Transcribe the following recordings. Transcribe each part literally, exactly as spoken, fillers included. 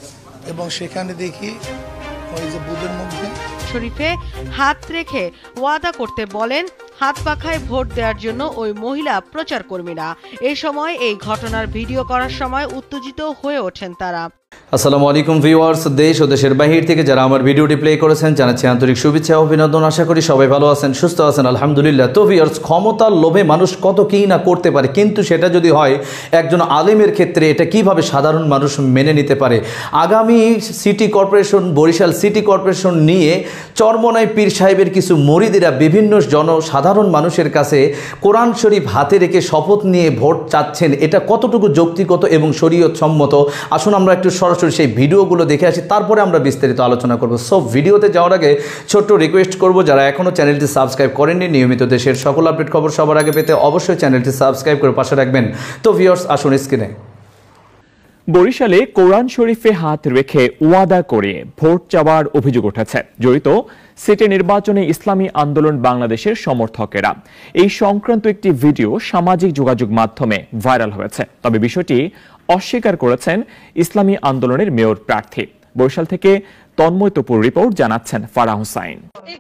এবং সেখানে দেখি ওই যে বুথের মধ্যে শরীফে হাত রেখে ওয়াদা করতে বলেন হাত পাখায় ভোট দেওয়ার জন্য ওই মহিলা প্রচার কর্মীরা। এই সময় এই ঘটনার ভিডিও করার সময় উত্তেজিত হয়ে ওঠেন তারা। আসসালামু আলাইকুম ভিউয়ার্স, দেশ ও দেশের বাহির থেকে যারা আমার ভিডিওটি প্লে করেছেন জানাচ্ছি আন্তরিক শুভেচ্ছা ও অভিনন্দন। আশা করি সবাই ভালো আছেন, সুস্থ আছেন, আলহামদুলিল্লাহ। তো ভিউয়ার্স, ক্ষমতার লোভে মানুষ কত কী না করতে পারে, কিন্তু সেটা যদি হয় একজন আলেমের ক্ষেত্রে, এটা কিভাবে সাধারণ মানুষ মেনে নিতে পারে। আগামী city corporation, Barishal city corporation নিয়ে চরমনাই পীর সাহেবের কিছু মরিদিরা বিভিন্ন জনসাধারণ মানুষের কাছে কোরআন শরীফ হাতে রেখে শপথ নিয়ে ভোট চাচ্ছেন। এটা কতটুকু যৌক্তিগত এবং শরীয়ত সম্মত, আসুন আমরা একটু সরাসরি সেই ভিডিওগুলো দেখে আসি, তারপরে আমরা বিস্তারিত আলোচনা করব। সো ভিডিওতে যাওয়ার আগে ছোট্ট রিকোয়েস্ট করব, যারা এখনও চ্যানেলটি সাবস্ক্রাইব করেননি, নিয়মিত দেশের সকল আপডেট খবর সবার আগে পেতে অবশ্যই চ্যানেলটি সাবস্ক্রাইব করে পাশে রাখবেন। তো ভিউয়ার্স, আসুন স্ক্রিনে। বরিশালে কোরআন শরীফে হাত রেখে ওয়াদা করে ভোট চাওয়ার অভিযোগ উঠেছে জড়িত সিটি নির্বাচনে ইসলামী আন্দোলন বাংলাদেশের সমর্থকেরা। এই সংক্রান্ত একটি ভিডিও সামাজিক যোগাযোগ মাধ্যমে ভাইরাল হয়েছে, তবে বিষয়টি অস্বীকার করেছেন ইসলামী আন্দোলনের মেয়র প্রার্থী। বরিশাল থেকে তন্ময় তপুর রিপোর্ট, জানাচ্ছেন ফারাহ হুসাইন।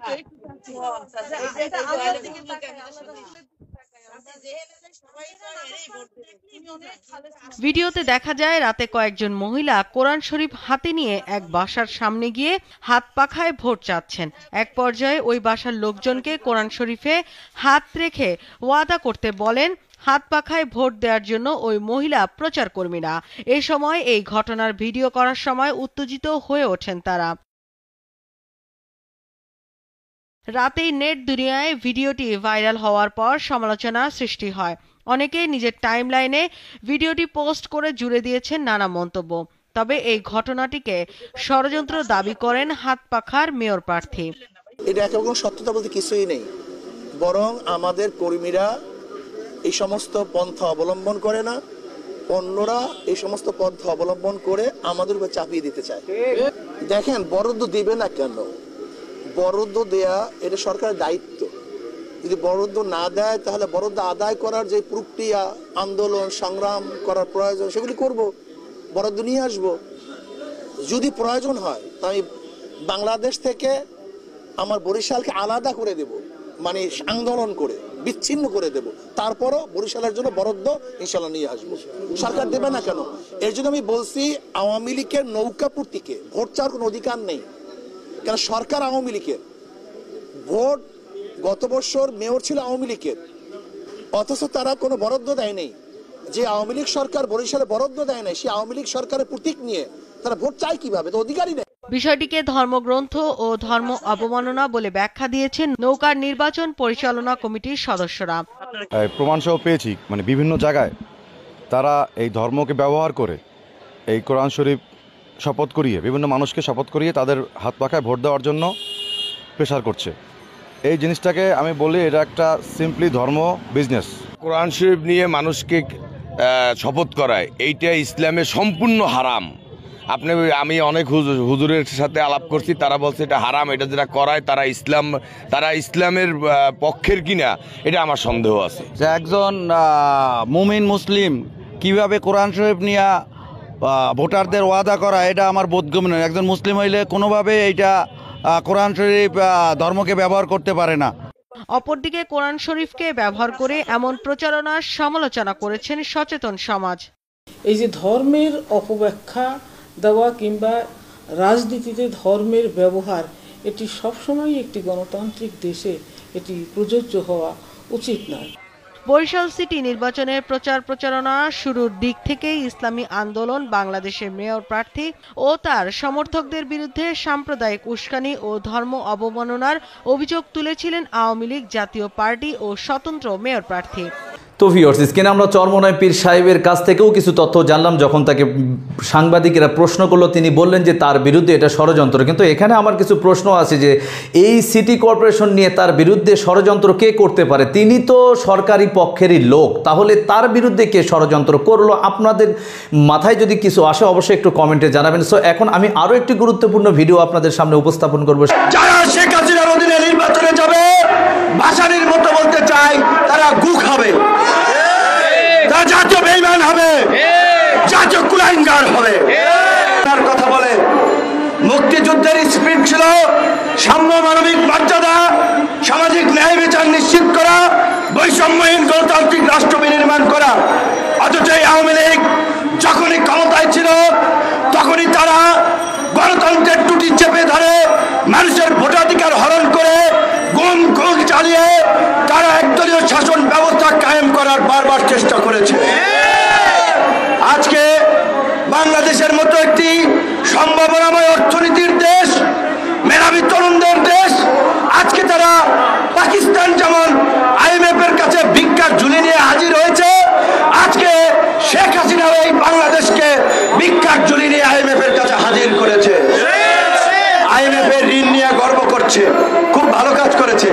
ভিডিওতে দেখা যায় রাতে কয়েকজন মহিলা কোরআন শরীফ হাতে নিয়ে এক বাসার সামনে গিয়ে হাত পাখায় ভোট চাচ্ছেন। এক পর্যায়ে ওই বাসার লোকজনকে কোরআন শরীফে হাত রেখে ওয়াদা করতে বলেন হাত পাখায় ভোট দেওয়ার জন্য ওই মহিলা প্রচার কর্মীরা। এই সময় এই ঘটনার ভিডিও করার সময় উত্তেজিত হয়ে ওঠেন তারা। রাতেই নেট দুনিয়ায় ভিডিওটি ভাইরাল হওয়ার পর সমালোচনা সৃষ্টি হয়। অনেকেই নিজের টাইমলাইনে ভিডিওটি পোস্ট করে জুড়ে দিয়েছেন নানা মন্তব্য। তবে এই ঘটনাটিকে ষড়যন্ত্র দাবি করেন হাত পাখার মেয়র প্রার্থী। এটা কোনো সত্যতা বলতে কিছুই নেই, বরং আমাদের কর্মীরা এই সমস্ত পন্থা অবলম্বন করে না, অন্যরা এই সমস্ত পন্থা অবলম্বন করে আমাদের উপর চাপিয়ে দিতে চায়। দেখেন, বরাদ্দ দিবে না কেন? বরাদ্দ দেয়া এটা সরকারের দায়িত্ব। যদি বরাদ্দ না দেয় তাহলে বরাদ্দ আদায় করার যে প্রক্রিয়া, আন্দোলন সংগ্রাম করার প্রয়োজন, সেগুলি করব, বরাদ্দ নিয়ে আসব। যদি প্রয়োজন হয় তা আমি বাংলাদেশ থেকে আমার বরিশালকে আলাদা করে দেব, মানে আন্দোলন করে বিচ্ছিন্ন করে দেব, তারপরও বরিশালের জন্য বরাদ্দ ইনশাল্লাহ নিয়ে আসবো। সরকার দেবে না কেন? এর জন্য আমি বলছি আওয়ামী লীগের নৌকা প্রতীকে ভোট চাওয়ার কোনো অধিকার নেই, কেন সরকার আওয়ামী লীগের। ভোট গত বছর মেয়র ছিল আওয়ামী লীগের, অথচ তারা কোনো বরাদ্দ দেয় নেই। যে আওয়ামী লীগ সরকার বরিশালে বরাদ্দ দেয় নাই, সে আওয়ামী লীগ সরকারের প্রতীক নিয়ে তারা ভোট চায় কিভাবে? তো অধিকারই নেই। বিষয়টিকে ধর্মগ্রন্থ ও ধর্ম অবমাননা বলে ব্যাখ্যা দিয়েছেন নৌকার নির্বাচন পরিচালনা কমিটির সদস্যরা। প্রমাণ সহ পেয়েছি, মানে বিভিন্ন জায়গায় তারা এই ধর্মকে ব্যবহার করে এই কোরআন শরীফ শপথ করিয়ে, বিভিন্ন মানুষকে শপথ করিয়ে তাদের হাত পাখায় ভোট দেওয়ার জন্য প্রেশার করছে। এই জিনিসটাকে আমি বলি এটা একটা সিম্পলি ধর্ম বিজনেস। কোরআন শরীফ নিয়ে মানুষকে শপথ করায়, এইটা ইসলামে সম্পূর্ণ হারাম। আপনি আমি অনেক হুজুরের সাথে আলাপ করছি, তারা বলছে এটা হারাম, এটা যেটা করায় তারা ইসলাম তারা ইসলামের পক্ষের কিনা এটা আমার সন্দেহ আছে। যে একজন মুমিন মুসলিম কিভাবে কোরআন শরীফ নিয়ে ভোটারদের ওয়াদা করা, এটা আমার বোধগম্য নয়। একজন মুসলিম হইলে কোনোভাবে এইটা কোরআন শরীফ ধর্মকে ব্যবহার করতে পারে না। অপরদিকে কোরআন শরীফকে ব্যবহার করে এমন প্রচারণার সমালোচনা করেছেন সচেতন সমাজ। এই যে ধর্মের অপব্যাখ্যা দেওয়া কিংবা রাজনীতিতে ধর্মের ব্যবহার, এটি সবসময় একটি গণতান্ত্রিক দেশে এটি প্রযোজ্য হওয়া উচিত নয়। বরিশাল সিটি নির্বাচনের প্রচার প্রচারণা শুরুর দিক থেকেই ইসলামী আন্দোলন বাংলাদেশের মেয়র প্রার্থী ও তার সমর্থকদের বিরুদ্ধে সাম্প্রদায়িক উস্কানি ও ধর্ম অবমাননার অভিযোগ তুলেছিলেন আওয়ামী লীগ জাতীয় পার্টি ও স্বতন্ত্র মেয়র প্রার্থী। তো ভিউয়ার্স, স্ক্রিনে আমরা চরমনাই পীর সাহেবের কাছ থেকেও কিছু তথ্য জানলাম। যখন তাকে সাংবাদিকেরা প্রশ্ন করলো, তিনি বললেন যে তার বিরুদ্ধে এটা ষড়যন্ত্র। কিন্তু এখানে আমার কিছু প্রশ্ন আছে যে এই সিটি কর্পোরেশন নিয়ে তার বিরুদ্ধে ষড়যন্ত্র কে করতে পারে? তিনি তো সরকারি পক্ষেরই লোক, তাহলে তার বিরুদ্ধে কে ষড়যন্ত্র করলো? আপনাদের মাথায় যদি কিছু আসে অবশ্যই একটু কমেন্টে জানাবেন। সো এখন আমি আরও একটি গুরুত্বপূর্ণ ভিডিও আপনাদের সামনে উপস্থাপন করবো। যারা শেখ হাসিনার অধীনে নির্বাচনে যাবে, ভাষানির মতো বলতে চাই, তারা গু খাবে, তারা জাতীয় বেঈমান হবে, জাতীয় কুলাঙ্গার হবে। তার কথা হলো সাম্য, মানবিক মর্যাদা, সামাজিক ন্যায় বিচার নিশ্চিত করা, বৈষম্যহীন গণতান্ত্রিক রাষ্ট্র বিনির্মাণ করা। অথচ এই আওয়ামী লীগ যখনই ক্ষমতায় ছিল তখনই তারা গণতন্ত্রের টুটি চেপে ধরে মানুষের ভোটাধিকার হরণ করে গুম খুন চালিয়ে তারা একদলীয় শাসন ব্যবস্থা কায়েম করার বারবার চেষ্টা করেছে। আজকে বাংলাদেশের মতো একটি সম্ভাবনাময় অর্থনীতির দেশ, মেধাবী তরুণদের দেশ, আজকে তারা পাকিস্তান যেমন আইএমএফ এর কাছে ভিক্ষার ঝুলি নিয়ে হাজির হয়েছে, আজকে শেখ হাসিনাও এই বাংলাদেশকে ভিক্ষার ঝুলি নিয়ে আইএমএফ এর কাছে হাজির করেছে। আইএমএফ এর ঋণ নিয়ে গর্ব করছে, খুব ভালো কাজ করেছে।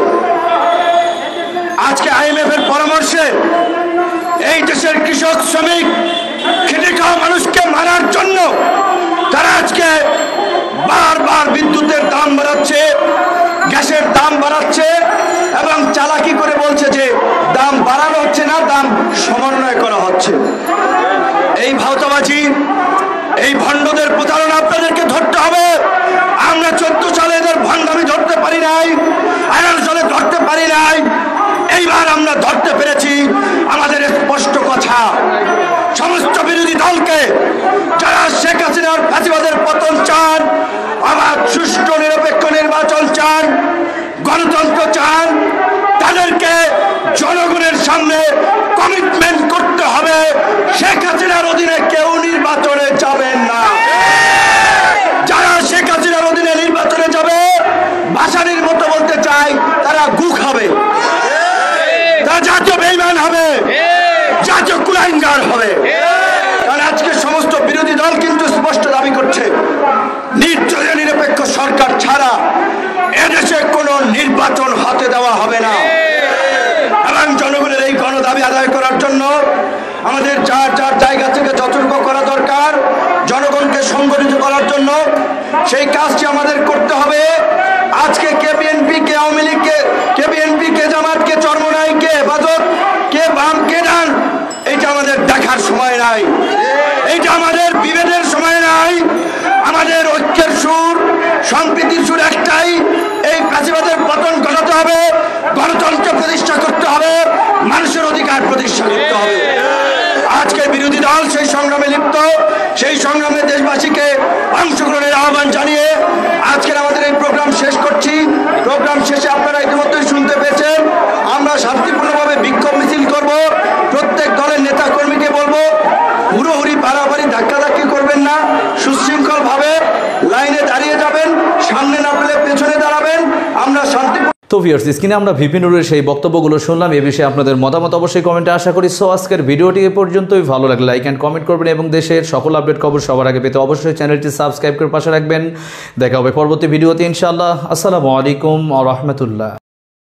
আজকে আইএমএফ এর পরামর্শে এই দেশের কৃষক, শ্রমিক, খেটে খাওয়া মানুষকে মারার জন্য তারা আজকে বারবার বিদ্যুতের দাম বাড়াচ্ছে, গ্যাসের দাম বাড়াচ্ছে এবং চালাকি করে বলছে যে দাম বাড়ানো হচ্ছে না, দাম সমন্বয় করা হচ্ছে। এই ভাওতাবাজি, এই ভণ্ডদের প্রতারণা আপনাদেরকে ধরতে হবে। আমরা চোদ্দ সালে এদের ভণ্ডামি ধরতে পারি নাই, আঠারো সালে ধরতে পারি নাই, এইবার আমরা ধরতে পেরেছি। আমাদের স্পষ্ট কথা, সমস্ত বিরোধী দলকে যারা শেখ হাসিনার ফাঁসিবাদের পতন চান, আবার সুষ্ঠু নিরপেক্ষ নির্বাচন চান, গণতন্ত্র চান, তাদেরকে জনগণের সামনে কমিটমেন্ট করতে হবে শেখ হাসিনার অধীনে কেউ নির্বাচনে যাবেন না। যারা শেখ হাসিনার অধীনে নির্বাচনে যাবে, ভাসানির মতো বলতে চাই, তারা গু খাবে, তারা জাতীয় বেঈমান হবে, জাতীয় কুলাঙ্গার হবে। কারণ আজকে সমস্ত বিরোধী দল কিন্তু স্পষ্ট দাবি করছে নির্দলীয় নিরপেক্ষ সরকার ছাড়া এদেশে কোনো নির্বাচন হতে দেওয়া হবে না। এবং জনগণের এই গণদাবি আদায় করার জন্য আমাদের যার যার জায়গা থেকে যতটুকু করা দরকার জনগণকে সংগঠিত করার জন্য সেই কাজটি আমাদের করতে হবে। আজকে কে বিএনপি, কে আওয়ামী লীগ, কে বিএনপি, কে জামাত, কে চরমোনাই, কে হেফাজত, কে বাম, কে ডান, এইটা আমাদের দেখার সময় নাই, এইটা আমাদের বিভেদের সময় নাই। আমাদের ঐক্যের সুর, সম্প্রীতির সুর একটাই, এই ফ্যাসিবাদের পতন ঘটাতে হবে, গণতন্ত্র প্রতিষ্ঠা করতে হবে, মানুষের অধিকার প্রতিষ্ঠা করতে হবে। আজকে বিরোধী দল সেই সংগ্রামে লিপ্ত, সেই সংগ্রামে দেশবাসীকে অংশগ্রহণের আহ্বান জানিয়ে আজকের আমাদের এই প্রোগ্রাম শেষ করছি। প্রোগ্রাম শেষে আপনারা ইতিমধ্যেই শুনতে পেয়েছেন, আমরা শান্তিপূর্ণভাবে বিক্ষোভ মিছিল করব। প্রত্যেক দলের নেতা কর্মীকে বলবো হুড়োহুড়ি পারাপারি ধাক্কাধাক্কি করবেন না, সুশৃঙ্খল ভাবে লাইনে দাঁড়িয়ে যাবেন, সামনে না পেলে পেছনে দাঁড়াবেন। আমরা শান্তি তো ভিউয়ার্স, স্ক্রিনে আমরা ভিপি নুরের সেই বক্তব্যগুলো শুনলাম। এ বিষয়ে আপনাদের মতামত অবশ্যই কমেন্টে আশা করি। সো আজকের ভিডিওটি এ পর্যন্তই। ভালো লাগলে লাইক অ্যান্ড কমেন্ট করবেন এবং দেশের সকল আপডেট খবর সবার আগে পেতে অবশ্যই চ্যানেলটি সাবস্ক্রাইব করে পাশে রাখবেন। দেখা হবে পরবর্তী ভিডিওতে ইনশাআল্লাহ। আসসালামু আলাইকুম ওয়া রাহমাতুল্লাহ।